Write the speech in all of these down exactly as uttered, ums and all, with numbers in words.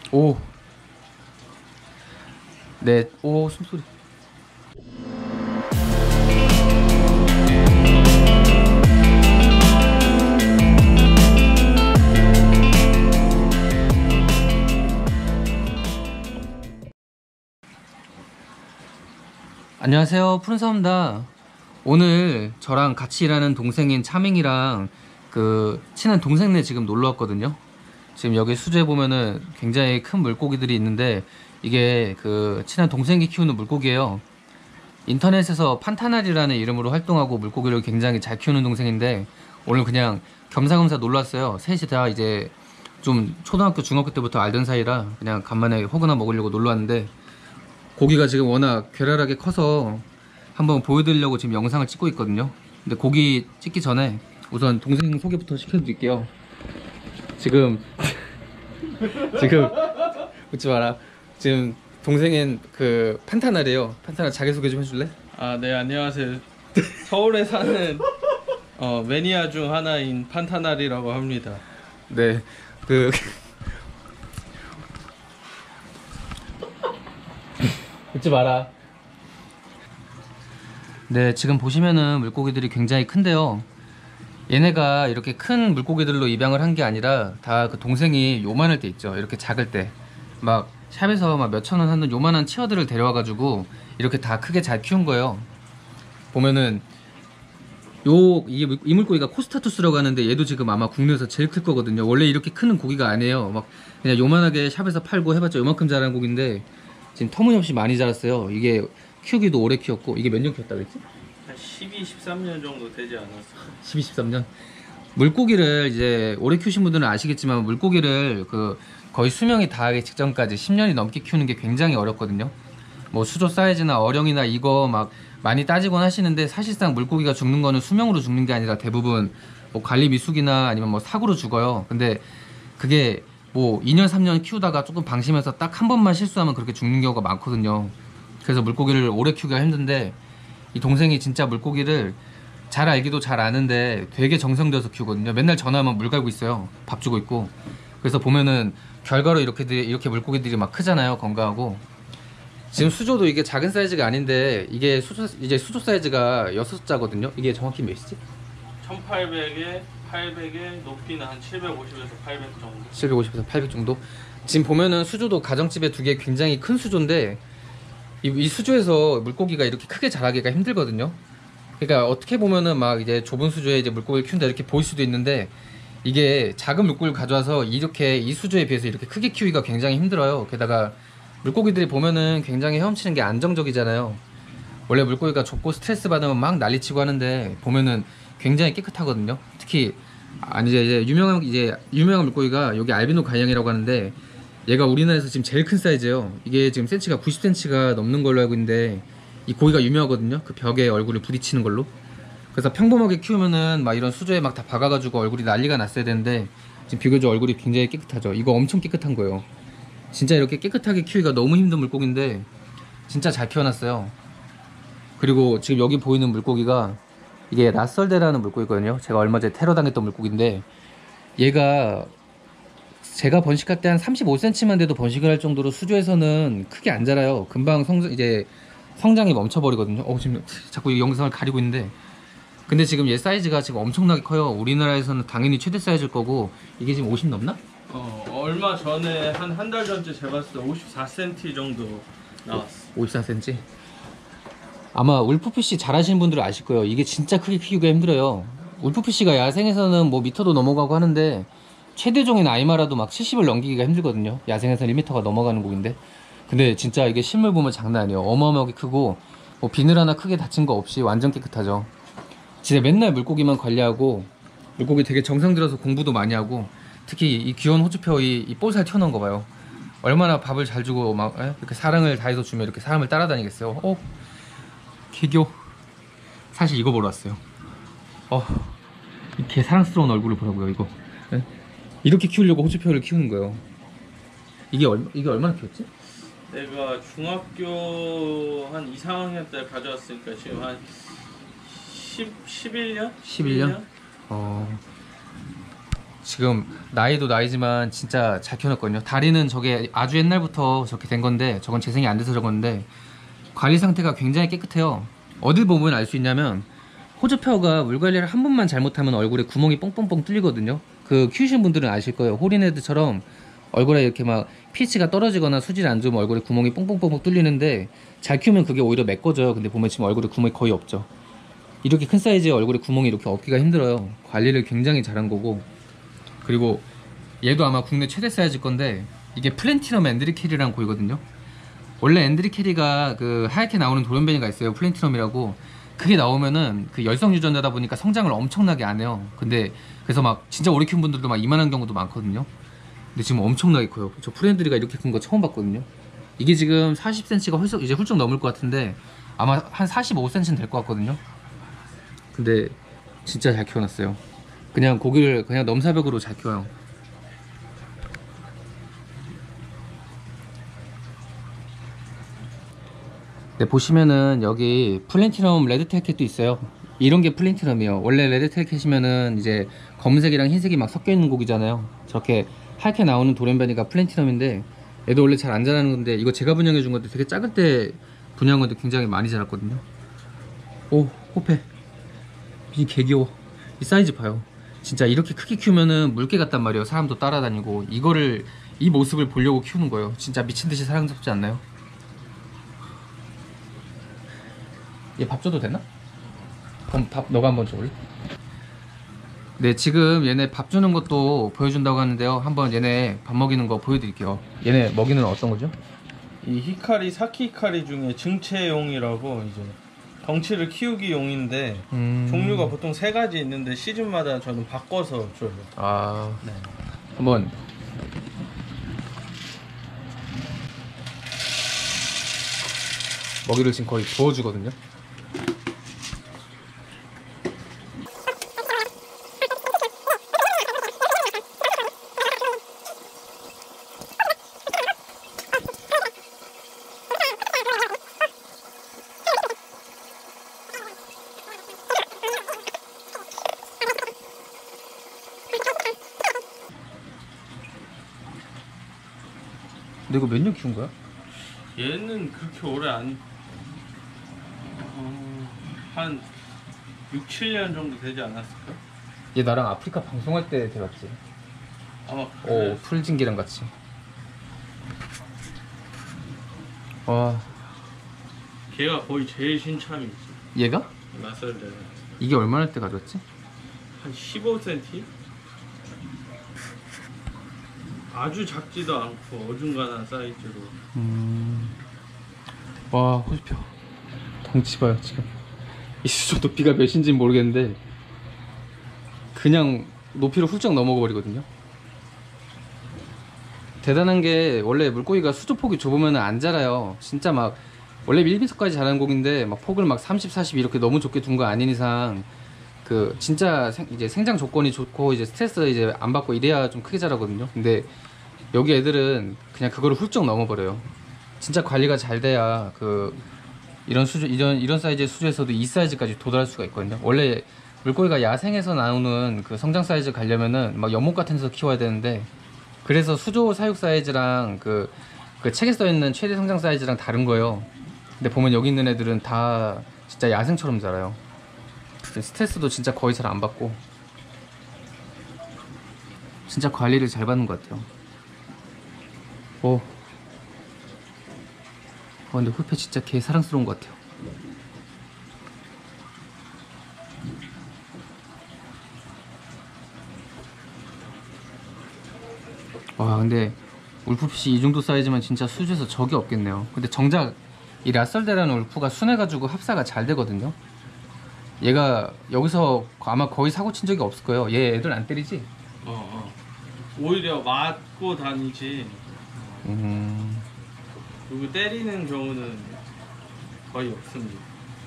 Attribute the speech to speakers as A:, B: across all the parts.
A: 오. 네. 오, 숨소리. 안녕하세요, 푸른사입니다. 오늘 저랑 같이 일하는 동생인 차밍이랑 그 친한 동생네 지금 놀러 왔거든요. 지금 여기 수조에 보면은 굉장히 큰 물고기들이 있는데 이게 그 친한 동생이 키우는 물고기예요. 인터넷에서 판타날이라는 이름으로 활동하고 물고기를 굉장히 잘 키우는 동생인데 오늘 그냥 겸사겸사 놀러 왔어요. 셋이 다 이제 좀 초등학교 중학교 때부터 알던 사이라 그냥 간만에 호그나 먹으려고 놀러 왔는데 고기가 지금 워낙 괴랄하게 커서 한번 보여드리려고 지금 영상을 찍고 있거든요. 근데 고기 찍기 전에 우선 동생 소개부터 시켜드릴게요. 지금 지금 웃지 마라. 지금 동생은 그 판타날이에요. 판타날 자기소개 좀 해줄래?
B: 아, 네, 안녕하세요. 서울에 사는 어, 매니아 중 하나인 판타날이라고 합니다.
A: 네, 그 웃지 마라. 네, 지금 보시면은 물고기들이 굉장히 큰데요. 얘네가 이렇게 큰 물고기들로 입양을 한 게 아니라 다 그 동생이 요만할 때 있죠. 이렇게 작을 때 막 샵에서 막 몇천 원 하는 요만한 치어들을 데려와 가지고 이렇게 다 크게 잘 키운 거예요. 보면은 요 이 이 물고기가 코스타투스라고 하는데 얘도 지금 아마 국내에서 제일 클 거거든요. 원래 이렇게 큰 고기가 아니에요. 막 그냥 요만하게 샵에서 팔고 해봤자 요만큼 자란 고기인데 지금 터무니없이 많이 자랐어요. 이게 키우기도 오래 키웠고. 이게 몇 년 키웠다 그랬지?
B: 한 십이, 십삼 년 정도 되지 않았어?
A: 십이, 십삼 년? 물고기를 이제 오래 키우신 분들은 아시겠지만 물고기를 그 거의 수명이 다하기 직전까지 십 년이 넘게 키우는 게 굉장히 어렵거든요. 뭐 수조 사이즈나 어령이나 이거 막 많이 따지곤 하시는데 사실상 물고기가 죽는 거는 수명으로 죽는 게 아니라 대부분 뭐 관리 미숙이나 아니면 뭐 사고로 죽어요. 근데 그게 뭐 이 년, 삼 년 키우다가 조금 방심해서 딱 한 번만 실수하면 그렇게 죽는 경우가 많거든요. 그래서 물고기를 오래 키우기가 힘든데 이 동생이 진짜 물고기를 잘 알기도 잘 아는데 되게 정성들여서 키우거든요. 맨날 전화하면 물 갈고 있어요. 밥 주고 있고. 그래서 보면은 결과로 이렇게 이렇게 물고기들이 막 크잖아요. 건강하고. 지금 수조도 이게 작은 사이즈가 아닌데 이게 수조 이제 수조 사이즈가 여섯 자거든요. 이게 정확히 몇이지?
B: 천팔백에 팔백에 높이는 한 칠백오십에서 팔백 정도.
A: 칠백오십에서 팔백 정도. 지금 보면은 수조도 가정집에 두 개 굉장히 큰 수조인데 이, 이 수조에서 물고기가 이렇게 크게 자라기가 힘들거든요. 그러니까 어떻게 보면은 막 이제 좁은 수조에 이제 물고기를 키운다 이렇게 보일 수도 있는데 이게 작은 물고기를 가져와서 이렇게 이 수조에 비해서 이렇게 크게 키우기가 굉장히 힘들어요. 게다가 물고기들이 보면은 굉장히 헤엄치는 게 안정적이잖아요. 원래 물고기가 좁고 스트레스 받으면 막 난리치고 하는데 보면은 굉장히 깨끗하거든요. 특히 아니 이제, 이제 유명한 이제 유명한 물고기가 여기 알비노 가양이라고 하는데 얘가 우리나라에서 지금 제일 큰 사이즈예요. 이게 지금 센치가 구십 센치가 넘는 걸로 알고 있는데 이 고기가 유명하거든요. 그 벽에 얼굴을 부딪히는 걸로. 그래서 평범하게 키우면은 막 이런 수조에 막 다 박아가지고 얼굴이 난리가 났어야 되는데 지금 비교적 얼굴이 굉장히 깨끗하죠. 이거 엄청 깨끗한 거예요. 진짜 이렇게 깨끗하게 키우기가 너무 힘든 물고기인데 진짜 잘 키워놨어요. 그리고 지금 여기 보이는 물고기가 이게 라썰대라는 물고기거든요. 제가 얼마 전에 테러 당했던 물고기인데 얘가 제가 번식할 때 한 삼십오 센티미터만 돼도 번식을 할 정도로 수조에서는 크게 안 자라요. 금방 성 이제 성장이 멈춰버리거든요. 어 지금 자꾸 이 영상을 가리고 있는데 근데 지금 얘 사이즈가 지금 엄청나게 커요. 우리나라에서는 당연히 최대 사이즈일 거고 이게 지금 오십 넘나?
B: 어, 얼마 전에 한 한 달 전쯤 재봤을 때 오십사 센티미터 정도 나왔어.
A: 오십사 센티미터? 아마 울프피쉬 잘 하시는 분들은 아실 거예요. 이게 진짜 크게 키우기가 힘들어요. 울프피쉬가 야생에서는 뭐 미터도 넘어가고 하는데 최대종인 아이마라도 막 칠십을 넘기기가 힘들거든요. 야생에서는 일 미터가 넘어가는 곡인데 근데 진짜 이게 실물 보면 장난 아니에요. 어마어마하게 크고 뭐 비늘 하나 크게 다친 거 없이 완전 깨끗하죠. 진짜 맨날 물고기만 관리하고 물고기 되게 정성 들여서 공부도 많이 하고 특히 이 귀여운 호주표 이, 이 볼살 튀어나온 거 봐요. 얼마나 밥을 잘 주고 막 에? 이렇게 사랑을 다해서 주면 이렇게 사람을 따라다니겠어요. 어? 개교. 사실 이거 보러 왔어요. 어, 이렇게 사랑스러운 얼굴을 보라고요. 이거 에? 이렇게 키우려고 호주표를 키우는 거예요. 이게 얼마 이게 얼마나 키웠지?
B: 내가 중학교 한 이, 삼 학년 때 가져왔으니까 지금 한 십, 십일 년?
A: 십일 년? 어. 지금 나이도 나이지만 진짜 잘 키워놨거든요. 다리는 저게 아주 옛날부터 저렇게 된 건데 저건 재생이 안 돼서 저건데 관리 상태가 굉장히 깨끗해요. 어딜 보면 알 수 있냐면 호주파우가 물 관리를 한 번만 잘못하면 얼굴에 구멍이 뻥뻥뻥 뚫리거든요. 그 키우신 분들은 아실 거예요. 호리네드처럼 얼굴에 이렇게 막 피치가 떨어지거나 수질 안 좋으면 얼굴에 구멍이 뻥뻥뻥 뚫리는데 잘 키우면 그게 오히려 메꿔져요. 근데 보면 지금 얼굴에 구멍이 거의 없죠. 이렇게 큰 사이즈의 얼굴에 구멍이 이렇게 없기가 힘들어요. 관리를 굉장히 잘한 거고. 그리고 얘도 아마 국내 최대 사이즈 건데 이게 플랜티넘 앤드리캐리라는 고이거든요. 원래 앤드리캐리가 그 하얗게 나오는 돌연변이가 있어요. 플랜티넘이라고. 그게 나오면은 그 열성 유전자다 보니까 성장을 엄청나게 안 해요. 근데 그래서 막 진짜 오래 키운 분들도 막 이만한 경우도 많거든요. 근데 지금 엄청나게 커요. 저 프렌드리가 이렇게 큰 거 처음 봤거든요. 이게 지금 사십 센티미터가 훌쩍 이제 훌쩍 넘을 것 같은데 아마 한 사십오 센티미터는 될 것 같거든요. 근데 진짜 잘 키워놨어요. 그냥 고기를 그냥 넘사벽으로 잘 키워요. 네, 보시면은 여기 플랜티넘 레드테일 캣도 있어요. 이런 게 플랜티넘이에요. 원래 레드테일 캣이면은 이제 검은색이랑 흰색이 막 섞여 있는 고기잖아요. 저렇게 하얗게 나오는 돌연변이가 플랜티넘인데 얘도 원래 잘 안 자라는 건데 이거 제가 분양해 준 건데 되게 작을 때 분양한 건데 굉장히 많이 자랐거든요. 오, 호패. 이 개 귀여워. 이 사이즈 봐요. 진짜 이렇게 크게 키우면은 물개 같단 말이에요. 사람도 따라다니고. 이거를 이 모습을 보려고 키우는 거예요. 진짜 미친듯이 사랑스럽지 않나요? 얘 밥 줘도 되나? 그럼 밥 너가 한번 줘볼래? 네, 지금 얘네 밥 주는 것도 보여준다고 하는데요. 한번 얘네 밥 먹이는 거 보여드릴게요. 얘네 먹이는 어떤 거죠?
B: 이 히카리, 사키 히카리 중에 증체용이라고 이제 덩치를 키우기 용인데
A: 음...
B: 종류가 보통 세 가지 있는데 시즌마다 저는 바꿔서 줘요.
A: 아,
B: 네.
A: 한번 먹이를 지금 거의 부어주거든요. 근데 이거 몇 년 키운 거야?
B: 얘는 그렇게 오래 안... 어... 한 육, 칠 년 정도 되지 않았을까?
A: 얘 나랑 아프리카 방송할 때 데려왔지.
B: 아마
A: 오,
B: 그래.
A: 풀진기랑 같이. 와,
B: 걔가 거의 제일 신참이지.
A: 얘가?
B: 낯설 때는
A: 이게 얼마나 때 가져왔지?
B: 한 십오 센티미터? 아주 작지도 않고 어중간한 사이즈로.
A: 음... 와, 호주표 덩치 봐요. 지금 이 수조 높이가 몇인지 모르겠는데 그냥 높이를 훌쩍 넘어가 버리거든요. 대단한 게 원래 물고기가 수조 폭이 좁으면 안 자라요. 진짜 막 원래 일 미터까지 자라는 고기인데 막 폭을 막 삼십, 사십 이렇게 너무 좁게 둔 거 아닌 이상 그 진짜 생, 이제 생장 조건이 좋고 이제 스트레스 이제 안 받고 이래야 좀 크게 자라거든요. 근데 여기 애들은 그냥 그거를 훌쩍 넘어버려요. 진짜 관리가 잘 돼야 그 이런 수조 이런 이런 사이즈의 수조에서도 이 사이즈까지 도달할 수가 있거든요. 원래 물고기가 야생에서 나오는 그 성장 사이즈 가려면은 막 연못 같은 데서 키워야 되는데 그래서 수조 사육 사이즈랑 그, 그 책에 써 있는 최대 성장 사이즈랑 다른 거예요. 근데 보면 여기 있는 애들은 다 진짜 야생처럼 자라요. 스트레스도 진짜 거의 잘 안 받고 진짜 관리를 잘 받는 것 같아요. 오, 어, 근데 홀페 진짜 개 사랑스러운 것 같아요. 와, 근데 울프핏이 이 정도 사이즈면 진짜 수조에서 적이 없겠네요. 근데 정작 이 라썰데라는 울프가 순해가지고 합사가 잘 되거든요. 얘가 여기서 아마 거의 사고 친 적이 없을 거예요. 얘 애들 안 때리지?
B: 어, 어. 오히려 맞고 다니지.
A: 음...
B: 그리고 때리는 경우는 거의 없습니다.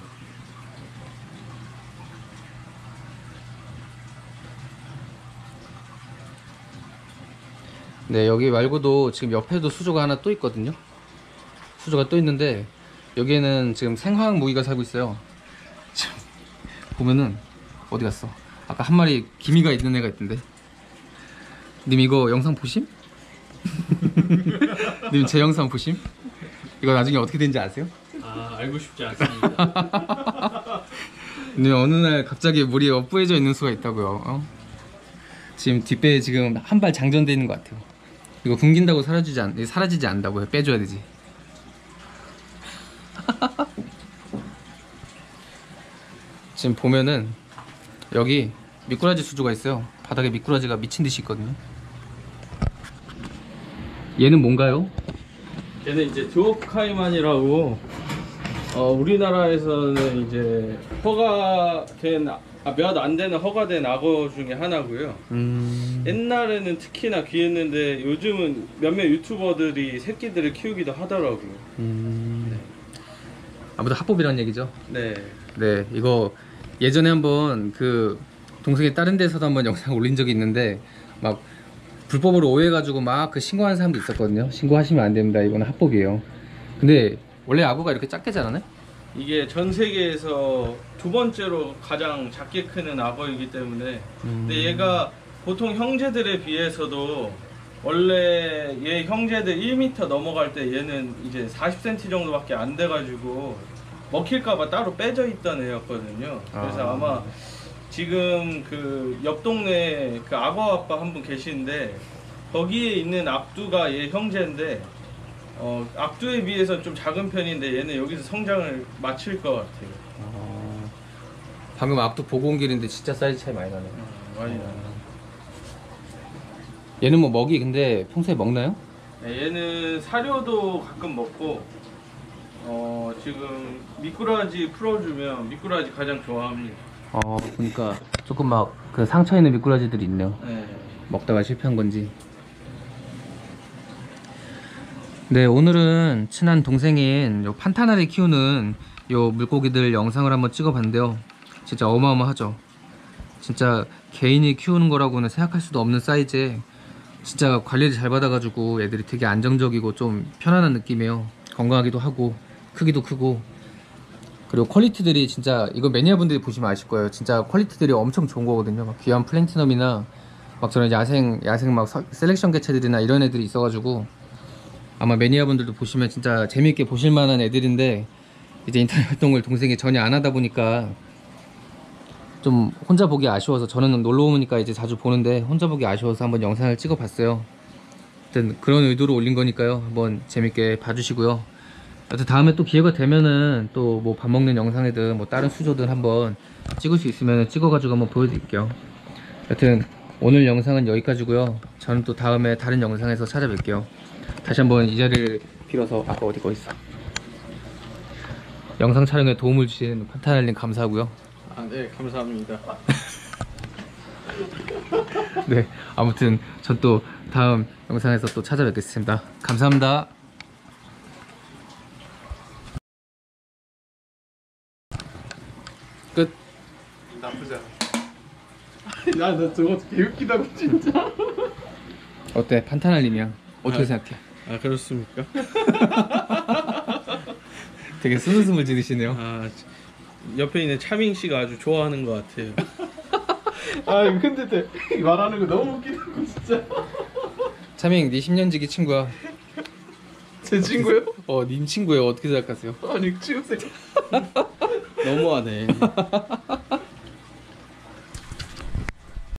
A: 네, 여기 말고도 지금 옆에도 수조가 하나 또 있거든요. 수조가 또 있는데 여기에는 지금 생화학 모기가 살고 있어요. 지금 보면은 어디 갔어? 아까 한 마리 기미가 있는 애가 있던데. 님 이거 영상 보심? 님 제 영상 보심? 이거 나중에 어떻게 되는지 아세요?
B: 아 알고 싶지 않습니다.
A: 님 어느 날 갑자기 물이 업부해져 있는 수가 있다고요. 어? 지금 뒷배에 지금 한 발 장전돼 있는 것 같아요. 이거 굶긴다고 사라지지 않 사라지지 않는다고요. 빼줘야 되지. 지금 보면은 여기 미꾸라지 수조가 있어요. 바닥에 미꾸라지가 미친 듯이 있거든요. 얘는 뭔가요?
B: 얘는 이제 드워카이만이라고 어, 우리나라에서는 이제 허가된 아, 몇 안 되는 허가된 악어 중에 하나고요.
A: 음...
B: 옛날에는 특히나 귀했는데 요즘은 몇몇 유튜버들이 새끼들을 키우기도 하더라고요.
A: 음... 아무튼 합법이란 얘기죠.
B: 네.
A: 네, 이거 예전에 한번 그 동생이 다른 데서도 한번 영상 올린 적이 있는데 막 불법으로 오해해가지고 막 그 신고하는 사람도 있었거든요. 신고하시면 안 됩니다. 이거는 합법이에요. 근데 원래 악어가 이렇게 작게 자라네?
B: 이게 전 세계에서 두 번째로 가장 작게 크는 악어이기 때문에
A: 음...
B: 근데 얘가 보통 형제들에 비해서도 원래 얘 형제들 일 미터 넘어갈 때 얘는 이제 사십 센티미터 정도밖에 안 돼가지고 먹힐까봐 따로 빼져 있던 애였거든요. 그래서
A: 아...
B: 아마 지금 그 옆 동네에 그 악어 아빠 한 분 계시는데 거기에 있는 압두가 얘 형제인데 어, 압두에 비해서 좀 작은 편인데 얘는 여기서 성장을 마칠 것 같아요.
A: 아... 방금 압두 보고 온 길인데 진짜 사이즈 차이 많이 나네.
B: 음, 많이 나요.
A: 얘는 뭐 먹이 근데 평소에 먹나요?
B: 네, 얘는 사료도 가끔 먹고 어, 지금 미꾸라지 풀어주면 미꾸라지 가장 좋아합니다.
A: 어, 보니까 조금 막 그 상처 있는 미꾸라지들이 있네요.
B: 네.
A: 먹다가 실패한 건지. 네, 오늘은 친한 동생인 요 판타나리 키우는 요 물고기들 영상을 한번 찍어봤는데요. 진짜 어마어마하죠. 진짜 개인이 키우는 거라고는 생각할 수도 없는 사이즈에 진짜 관리를 잘 받아가지고 애들이 되게 안정적이고 좀 편안한 느낌이에요. 건강하기도 하고 크기도 크고 그리고 퀄리티들이 진짜 이거 매니아분들이 보시면 아실 거예요. 진짜 퀄리티들이 엄청 좋은 거거든요. 막 귀한 플랭티넘이나 막 저런 야생 야생 막 서, 셀렉션 개체들이나 이런 애들이 있어가지고 아마 매니아분들도 보시면 진짜 재미있게 보실 만한 애들인데 이제 인터넷 활동을 동생이 전혀 안 하다 보니까 좀 혼자 보기 아쉬워서 저는 놀러 오니까 이제 자주 보는데 혼자 보기 아쉬워서 한번 영상을 찍어 봤어요. 하여튼 그런 의도로 올린 거니까요. 한번 재밌게 봐주시고요. 여튼 다음에 또 기회가 되면은 또 뭐 밥 먹는 영상이든 뭐 다른 수조든 한번 찍을 수 있으면 찍어가지고 한번 보여드릴게요. 여튼 오늘 영상은 여기까지고요. 저는 또 다음에 다른 영상에서 찾아뵐게요. 다시 한번 이 자리를 빌어서 아까 어디 거 있어? 영상 촬영에 도움을 주신 판타날님 감사하고요.
B: 아, 네, 감사합니다.
A: 네, 아무튼 전 또 다음 영상에서 또 찾아뵙겠습니다. 감사합니다. 끝.
B: 나쁘지 않아. 야, 너 저거 개웃기다고 진짜.
A: 어때? 판타날님이야. 어떻게
B: 아,
A: 생각해?
B: 아, 그렇습니까?
A: 되게 스물스물 지르시네요.
B: 아, 옆에 있는 차밍 씨가 아주 좋아하는 것 같아요.
C: 아 근데 말하는 거 너무 웃기다고 진짜.
A: 차밍, 네 십 년 지기 친구야.
C: 제 친구요?
A: 어, 님 친구예요. 어떻게 생각하세요?
C: 아니 취급생.
B: 너무하네.